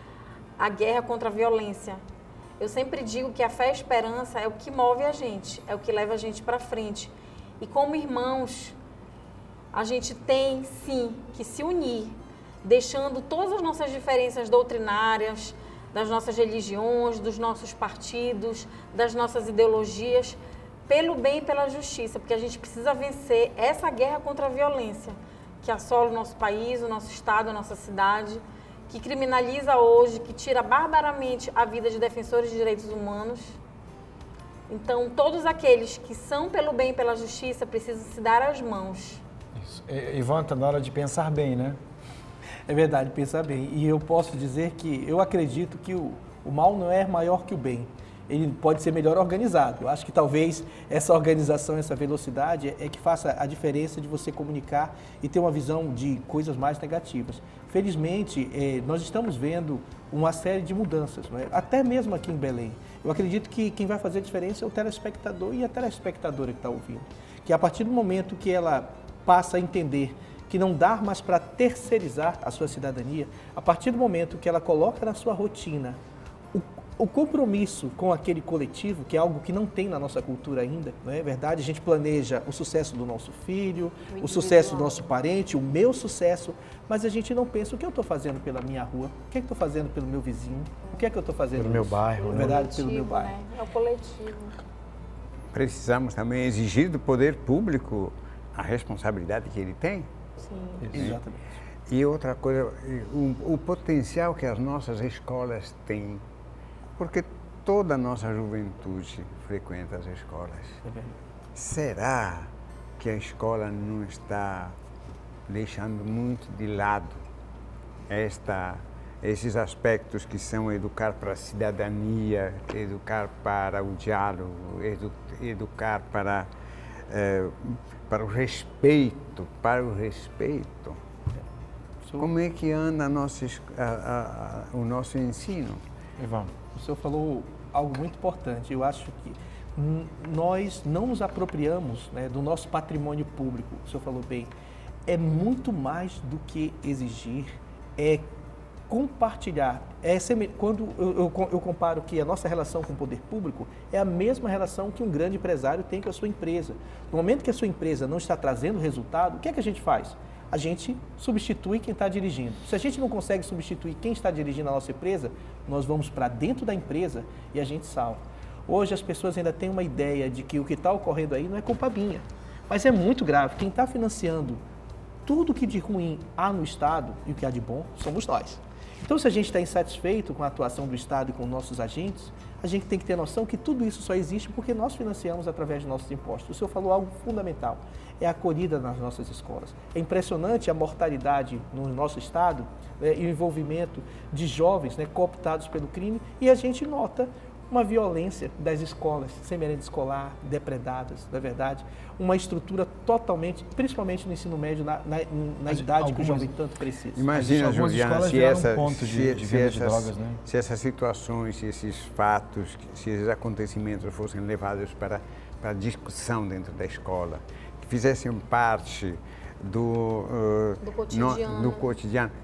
a guerra contra a violência. Eu sempre digo que a fé e a esperança é o que move a gente, é o que leva a gente para frente. E como irmãos, a gente tem sim que se unir, deixando todas as nossas diferenças doutrinárias, das nossas religiões, dos nossos partidos, das nossas ideologias, pelo bem e pela justiça, porque a gente precisa vencer essa guerra contra a violência que assola o nosso país, o nosso estado, a nossa cidade, que criminaliza hoje, que tira barbaramente a vida de defensores de direitos humanos. Então, todos aqueles que são pelo bem e pela justiça precisam se dar as mãos. Isso. Ivan, está na hora de pensar bem, né? É verdade, pensar bem. E eu posso dizer que eu acredito que o mal não é maior que o bem. Ele pode ser melhor organizado. Eu acho que talvez essa organização, essa velocidade é que faça a diferença de você comunicar e ter uma visão de coisas mais negativas. Felizmente, nós estamos vendo uma série de mudanças, não é? Até mesmo aqui em Belém. Eu acredito que quem vai fazer a diferença é o telespectador e a telespectadora que está ouvindo. Que a partir do momento que ela passa a entender que não dá mais para terceirizar a sua cidadania, a partir do momento que ela coloca na sua rotina o compromisso com aquele coletivo, que é algo que não tem na nossa cultura ainda, não é verdade? A gente planeja o sucesso do nosso filho, o sucesso do nosso parente, o meu sucesso, mas a gente não pensa o que eu estou fazendo pela minha rua, o que eu estou fazendo pelo meu vizinho, o que é que eu estou fazendo pelo meu bairro, na verdade, pelo meu bairro. Né? É o coletivo. Precisamos também exigir do poder público a responsabilidade que ele tem. Sim. Exatamente. E outra coisa, o potencial que as nossas escolas têm, porque toda a nossa juventude frequenta as escolas. Será que a escola não está deixando muito de lado esses aspectos que são educar para a cidadania, educar para o diálogo, educar para o respeito, Como é que anda o nosso ensino? Ivan, o senhor falou algo muito importante. Eu acho que nós não nos apropriamos, né, do nosso patrimônio público. O senhor falou bem. É muito mais do que exigir, é compartilhar. Quando eu comparo que a nossa relação com o poder público é a mesma relação que um grande empresário tem com a sua empresa. No momento que a sua empresa não está trazendo resultado, o que é que a gente faz? A gente substitui quem está dirigindo. Se a gente não consegue substituir quem está dirigindo a nossa empresa, nós vamos para dentro da empresa e a gente salva. Hoje as pessoas ainda têm uma ideia de que o que está ocorrendo aí não é culpa minha, mas é muito grave. Quem está financiando tudo que de ruim há no Estado e o que há de bom somos nós. Então, se a gente está insatisfeito com a atuação do Estado e com nossos agentes, a gente tem que ter noção que tudo isso só existe porque nós financiamos através de nossos impostos. O senhor falou algo fundamental, é a acolhida nas nossas escolas. É impressionante a mortalidade no nosso Estado, né, e o envolvimento de jovens, né, cooptados pelo crime, e a gente nota uma violência das escolas, sem merenda escolar, depredadas, na verdade, uma estrutura totalmente, principalmente no ensino médio, na idade que o jovem tanto precisa. Imagina, Juliana, se essas situações, se esses fatos, se esses acontecimentos fossem levados para a discussão dentro da escola, que fizessem parte do cotidiano.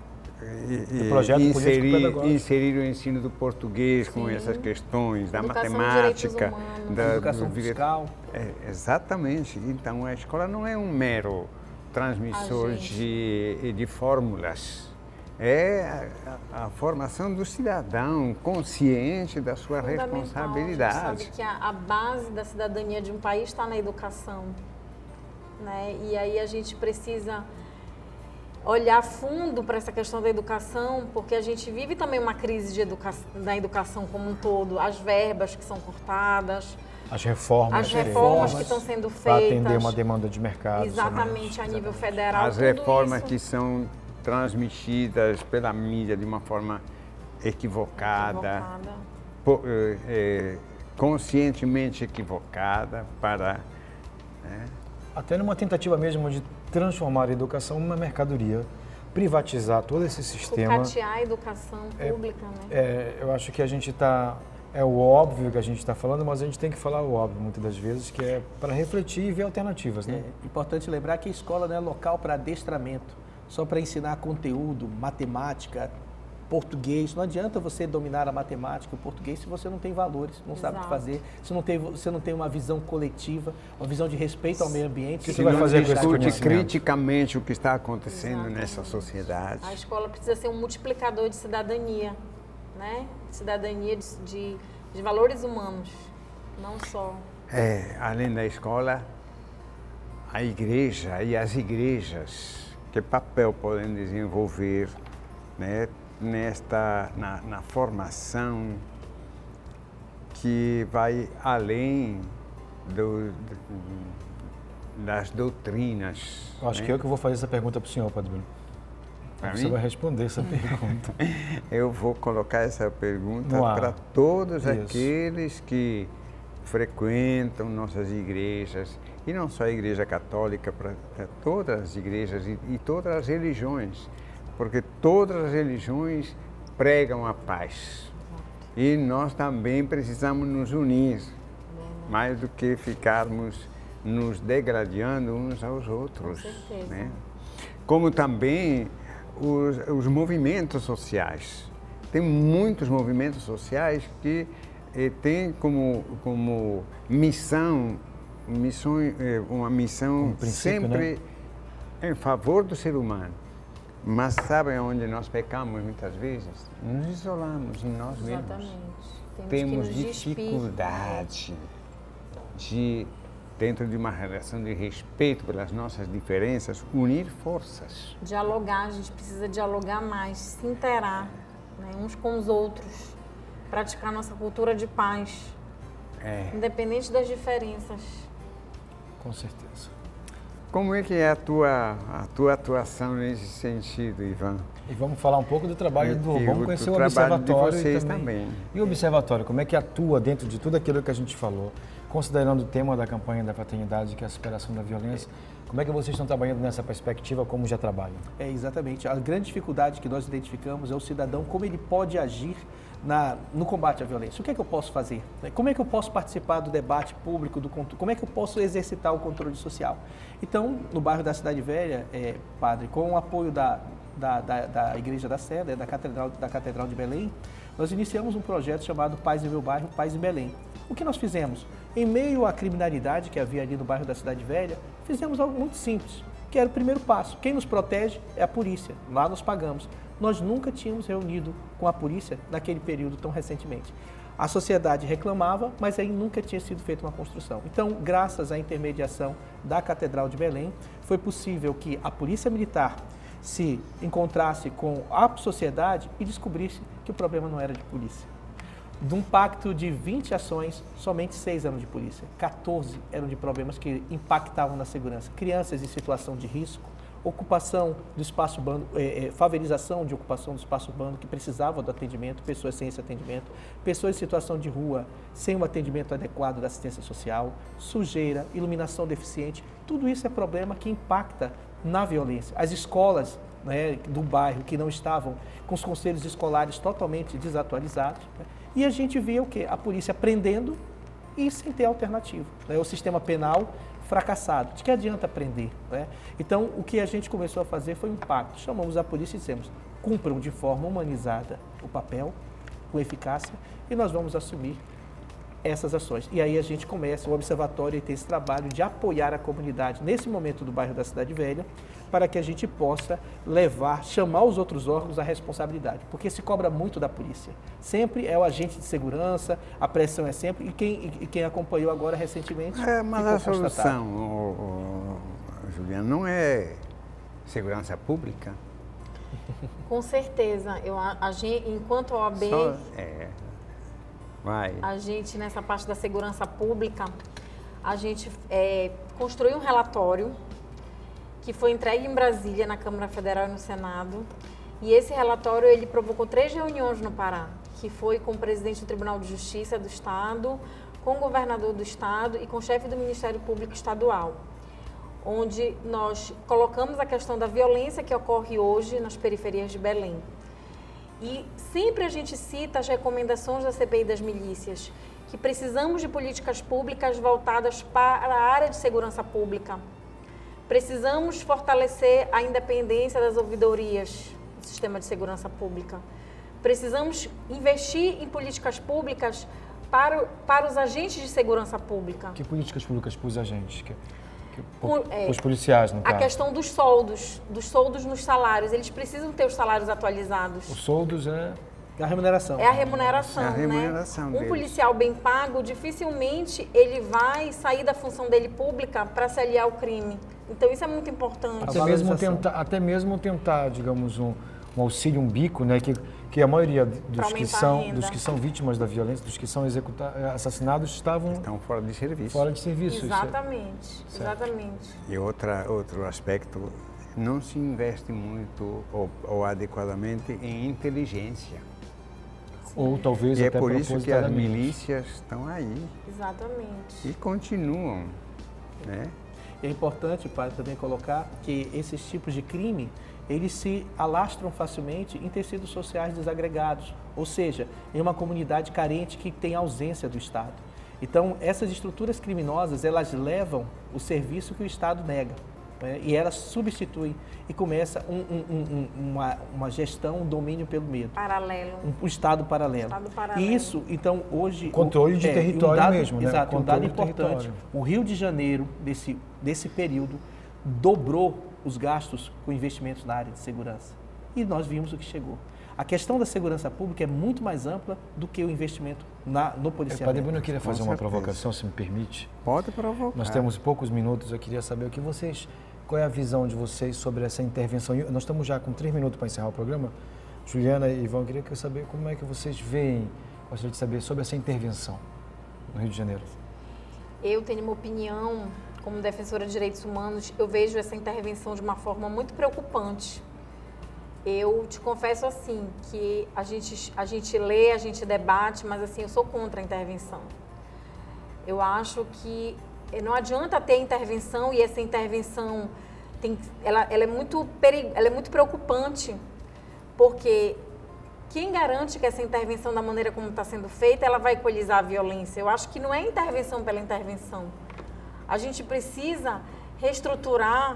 Inserir o ensino do português com essas questões, da matemática, da educação fiscal. Exatamente. Então, a escola não é um mero transmissor de fórmulas. É a formação do cidadão consciente da sua responsabilidade. A gente sabe que a base da cidadania de um país está na educação, né? E aí a gente precisa olhar fundo para essa questão da educação, porque a gente vive também uma crise da educação como um todo, as verbas que são cortadas, as reformas que estão sendo feitas para atender uma demanda de mercado. Exatamente, a nível federal. As reformas que são transmitidas pela mídia de uma forma equivocada. Conscientemente equivocada até numa tentativa mesmo de transformar a educação numa mercadoria, privatizar todo esse sistema. Sucatear a educação pública, né? Eu acho que a gente está... É o óbvio que a gente está falando, mas a gente tem que falar o óbvio muitas das vezes, que é para refletir e ver alternativas, né? É importante lembrar que a escola não é local para adestramento, só para ensinar conteúdo, matemática, português. Não adianta você dominar a matemática, o português, se você não tem valores, não sabe o que fazer, se você não tem uma visão coletiva, uma visão de respeito ao meio ambiente. O que você vai fazer com esse conhecimento? Criticamente o que está acontecendo nessa sociedade. A escola precisa ser um multiplicador de cidadania, né? Cidadania de valores humanos, não só. Além da escola, a igreja e as igrejas, que papel podem desenvolver, né, na formação que vai além das doutrinas. Eu acho que eu vou fazer essa pergunta para o senhor, Padre Bruno. Você vai responder essa pergunta. Eu vou colocar essa pergunta para todos aqueles que frequentam nossas igrejas, e não só a Igreja Católica, para todas as igrejas e todas as religiões, porque todas as religiões pregam a paz. E nós também precisamos nos unir, mais do que ficarmos nos degradando uns aos outros. Com certeza. Né? Como também os movimentos sociais. Tem muitos movimentos sociais que têm como missão uma missão sempre, né, em favor do ser humano. Mas sabem onde nós pecamos muitas vezes? Nos isolamos em nós mesmos. Temos dificuldade de dentro de uma relação de respeito pelas nossas diferenças, unir forças. Dialogar, a gente precisa dialogar mais, se interar, né, uns com os outros, praticar nossa cultura de paz, independente das diferenças. Com certeza. Como é que é a tua atuação nesse sentido, Ivan? E vamos falar um pouco do trabalho vamos conhecer o trabalho Observatório de vocês também. E o Observatório, como é que atua dentro de tudo aquilo que a gente falou, considerando o tema da campanha da fraternidade, que é a superação da violência, como é que vocês estão trabalhando nessa perspectiva, como já trabalham? Exatamente. A grande dificuldade que nós identificamos é o cidadão, como ele pode agir no combate à violência. O que é que eu posso fazer? Como é que eu posso participar do debate público, como é que eu posso exercitar o controle social? Então, no bairro da Cidade Velha, padre, com o apoio da Igreja da Sé, da Catedral de Belém, nós iniciamos um projeto chamado Paz em Meu Bairro, Paz em Belém. O que nós fizemos? Em meio à criminalidade que havia ali no bairro da Cidade Velha, fizemos algo muito simples, que era o primeiro passo. Quem nos protege é a polícia, lá nós pagamos. Nós nunca tínhamos reunido com a polícia naquele período tão recentemente. A sociedade reclamava, mas aí nunca tinha sido feita uma construção. Então, graças à intermediação da Catedral de Belém, foi possível que a Polícia Militar se encontrasse com a sociedade e descobrisse que o problema não era de polícia. De um pacto de 20 ações, somente 6 eram de polícia. 14 eram de problemas que impactavam na segurança. Crianças em situação de risco, ocupação do espaço urbano, favelização de ocupação do espaço urbano que precisava do atendimento, pessoas sem esse atendimento, pessoas em situação de rua sem o atendimento adequado da assistência social, sujeira, iluminação deficiente, tudo isso é problema que impacta na violência. As escolas, né, do bairro que não estavam com os conselhos escolares totalmente desatualizados, né, e a gente via o quê? A polícia prendendo e sem ter alternativa, né, o sistema penal fracassado. De que adianta prender? Né? Então, o que a gente começou a fazer foi um pacto. Chamamos a polícia e dissemos, cumpram de forma humanizada o papel, com eficácia, e nós vamos assumir essas ações. E aí a gente começa, o Observatório tem esse trabalho de apoiar a comunidade nesse momento do bairro da Cidade Velha, para que a gente possa chamar os outros órgãos à responsabilidade, porque se cobra muito da polícia. Sempre é o agente de segurança, a pressão é sempre, e quem acompanhou agora recentemente... Mas a solução, Juliana, não é segurança pública? Com certeza. Enquanto OAB, a gente, nessa parte da segurança pública, a gente construiu um relatório que foi entregue em Brasília, na Câmara Federal e no Senado. E esse relatório, ele provocou 3 reuniões no Pará, que foi com o presidente do Tribunal de Justiça do Estado, com o governador do Estado e com o chefe do Ministério Público Estadual, onde nós colocamos a questão da violência que ocorre hoje nas periferias de Belém. E sempre a gente cita as recomendações da CPI das milícias, que precisamos de políticas públicas voltadas para a área de segurança pública. Precisamos fortalecer a independência das ouvidorias do sistema de segurança pública. Precisamos investir em políticas públicas para os agentes de segurança pública. Que políticas públicas para os agentes? Os policiais, no caso. A questão dos soldos nos salários. Eles precisam ter os salários atualizados. Os soldos é a remuneração. É a remuneração, né? Um policial bem pago, dificilmente ele vai sair da função dele pública para se aliar ao crime. Então, isso é muito importante. Até mesmo tentar, digamos, um auxílio, um bico, né? Que a maioria dos que são vítimas da violência, dos que são assassinados, estão fora de serviço. Fora de serviço. Exatamente, exatamente. E outro aspecto, não se investe muito ou adequadamente em inteligência. Ou talvez e até é por isso que as milícias estão aí. Exatamente. E continuam, né? É importante, padre, também colocar que esses tipos de crime, eles se alastram facilmente em tecidos sociais desagregados, ou seja, em uma comunidade carente que tem ausência do Estado. Então, essas estruturas criminosas, elas levam o serviço que o Estado nega, né? E elas substituem e começa uma gestão, um domínio pelo medo. Paralelo. Um Estado paralelo. E isso, então, hoje... Controle de território mesmo, né? Exato, um dado importante. O Rio de Janeiro, desse período, dobrou os gastos com investimentos na área de segurança. e nós vimos o que chegou. A questão da segurança pública é muito mais ampla do que o investimento no policiamento. Padre Bruno, eu queria fazer uma provocação, se me permite. Pode provocar. Nós temos poucos minutos, eu queria saber qual é a visão de vocês sobre essa intervenção. Nós estamos já com 3 minutos para encerrar o programa. Juliana e Ivan, eu queria saber como é que vocês veem, gostaria de saber sobre essa intervenção no Rio de Janeiro. Eu tenho uma opinião, como defensora de direitos humanos, eu vejo essa intervenção de uma forma muito preocupante. Eu te confesso assim, que a gente lê, a gente debate, mas assim, eu sou contra a intervenção. Eu acho que não adianta ter intervenção e essa intervenção, ela é muito preocupante, porque quem garante que essa intervenção, da maneira como está sendo feita, ela vai equalizar a violência? Eu acho que não é intervenção pela intervenção. A gente precisa reestruturar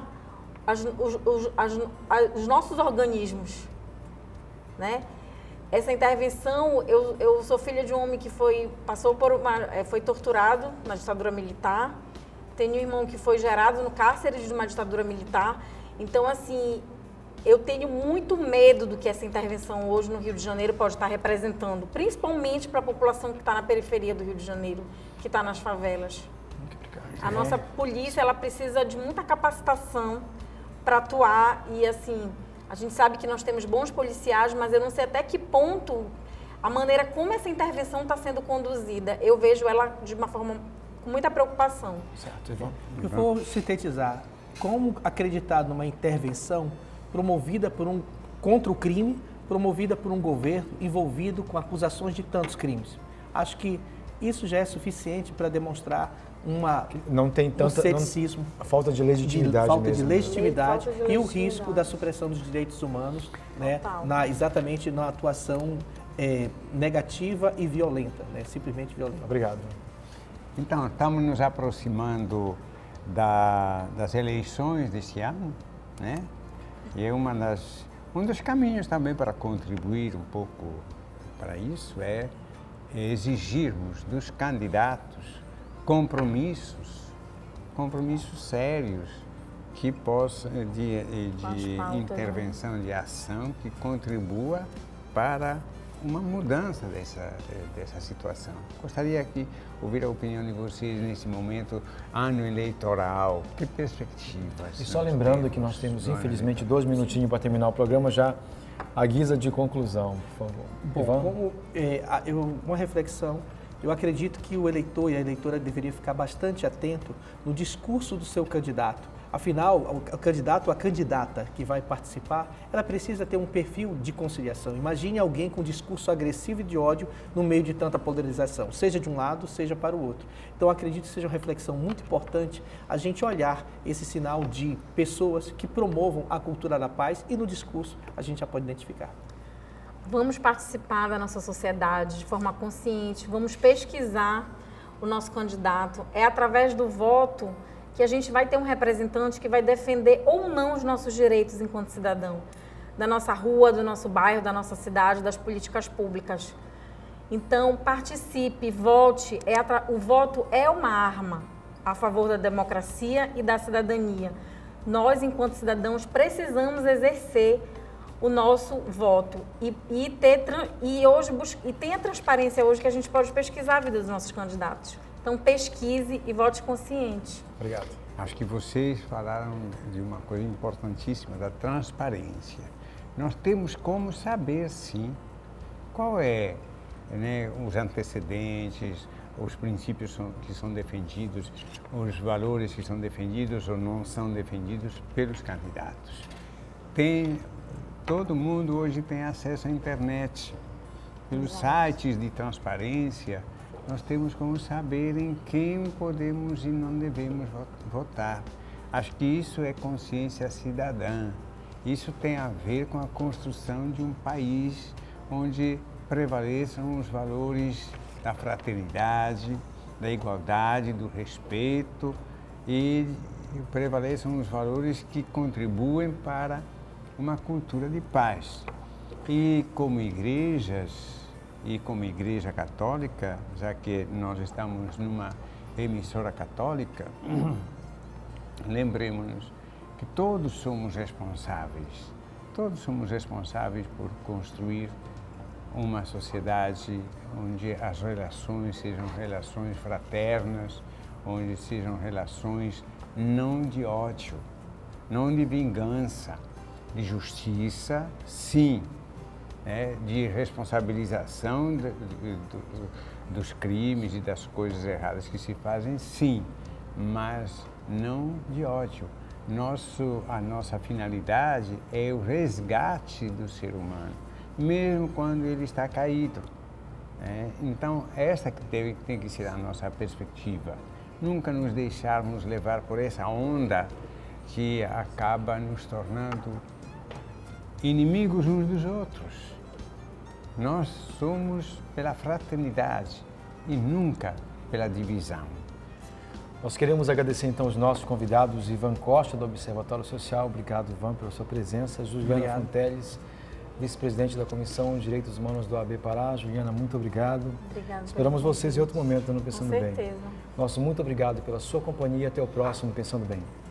os nossos organismos, né? Essa intervenção, eu sou filha de um homem que foi torturado na ditadura militar, tenho um irmão que foi gerado no cárcere de uma ditadura militar, então assim, eu tenho muito medo do que essa intervenção hoje no Rio de Janeiro pode estar representando, principalmente para a população que está na periferia do Rio de Janeiro, que está nas favelas. A nossa polícia, ela precisa de muita capacitação para atuar e, assim, a gente sabe que nós temos bons policiais, mas eu não sei até que ponto a maneira como essa intervenção está sendo conduzida. Eu vejo ela de uma forma com muita preocupação. Certo, Ivan? Eu vou sintetizar. Como acreditar numa intervenção promovida contra o crime, promovida por um governo envolvido com acusações de tantos crimes? Acho que isso já é suficiente para demonstrar não tem tanta ceticismo, a falta de legitimidade e o risco da supressão dos direitos humanos, né, exatamente na atuação negativa e violenta, né, simplesmente violenta. Obrigado. Então, estamos nos aproximando das eleições deste ano, né? E é um dos caminhos também para contribuir um pouco para isso é exigirmos dos candidatos compromissos sérios que possam de intervenção, de ação que contribua para uma mudança dessa situação. Gostaria de ouvir a opinião de vocês nesse momento, ano eleitoral, que perspectivas? E só lembrando que nós temos, infelizmente, 2 minutinhos para terminar o programa, já a guisa de conclusão, por favor. Bom, uma reflexão. Eu acredito que o eleitor e a eleitora deveria ficar bastante atento no discurso do seu candidato. Afinal, o candidato ou a candidata que vai participar, ela precisa ter um perfil de conciliação. Imagine alguém com discurso agressivo e de ódio no meio de tanta polarização, seja de um lado, seja para o outro. Então, acredito que seja uma reflexão muito importante a gente olhar esse sinal de pessoas que promovam a cultura da paz e no discurso a gente já pode identificar. Vamos participar da nossa sociedade de forma consciente, vamos pesquisar o nosso candidato. É através do voto que a gente vai ter um representante que vai defender ou não os nossos direitos enquanto cidadão, da nossa rua, do nosso bairro, da nossa cidade, das políticas públicas. Então, participe, vote. O voto é uma arma a favor da democracia e da cidadania. Nós, enquanto cidadãos, precisamos exercer o nosso voto e tem a transparência hoje que a gente pode pesquisar a vida dos nossos candidatos. Então, pesquise e vote consciente. Obrigado. Acho que vocês falaram de uma coisa importantíssima, da transparência. Nós temos como saber, sim, qual é, né, os antecedentes, os princípios que são defendidos, os valores que são defendidos ou não são defendidos pelos candidatos. Todo mundo hoje tem acesso à internet. Pelos sites de transparência, nós temos como saber em quem podemos e não devemos votar. Acho que isso é consciência cidadã. Isso tem a ver com a construção de um país onde prevaleçam os valores da fraternidade, da igualdade, do respeito e prevaleçam os valores que contribuem para uma cultura de paz. E como igrejas, e como Igreja Católica, já que nós estamos numa emissora católica, lembremos-nos que todos somos responsáveis, todos somos responsáveis por construir uma sociedade onde as relações sejam relações fraternas, onde sejam relações não de ódio, não de vingança, de justiça, sim, né, de responsabilização dos crimes e das coisas erradas que se fazem, sim, mas não de ódio. A nossa finalidade é o resgate do ser humano, mesmo quando ele está caído. Né? Então, essa que tem que ser a nossa perspectiva. Nunca nos deixarmos levar por essa onda que acaba nos tornando inimigos uns dos outros. Nós somos pela fraternidade e nunca pela divisão. Nós queremos agradecer então os nossos convidados, Ivan Costa, do Observatório Social. Obrigado, Ivan, pela sua presença. Juliana Fonteles, vice-presidente da Comissão de Direitos Humanos do OAB Pará. Juliana, muito obrigado. Obrigada. Esperamos vocês em outro momento no Pensando Bem. Com certeza. Nosso muito obrigado pela sua companhia. Até o próximo Pensando Bem.